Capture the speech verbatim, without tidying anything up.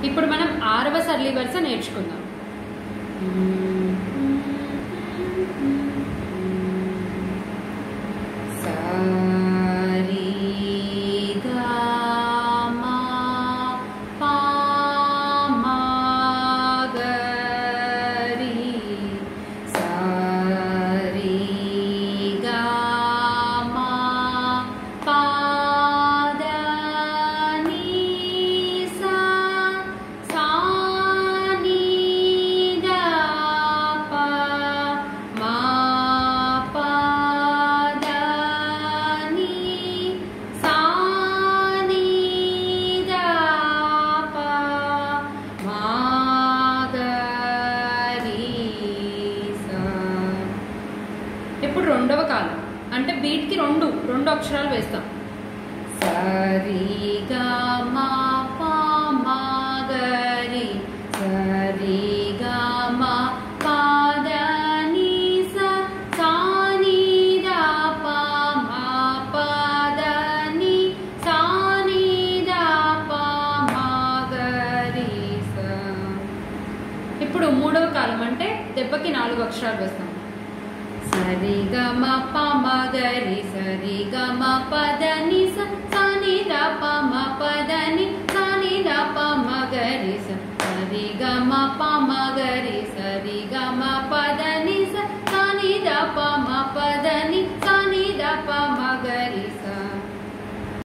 ఇప్పుడు మనం ఆరవ సరళి వరుస నేర్చుకుందాం. ఇప్పుడు రెండవ కాలం అంటే బీట్ కి రెండు రెండు అక్షరాలు వేస్తాం. సరి గ మ ప మ గ రి సరి గ మ ప ద ని స సా ని ద ప మ ప ద ని సా ని ద ప మ గ రి స. ఇప్పుడు మూడవ కాలం అంటే దెబ్బకి నాలుగు అక్షరాలు వేస్తాం. సరి గ మ ప మ గ రి సరి గ మ ప ద ని స సా ని ద ప మ ప ద ని సా ని ద ప మ గ రి స సరి గ మ ప మ గ రి సరి గ మ ప ద ని స సా ని ద ప మ ప ద ని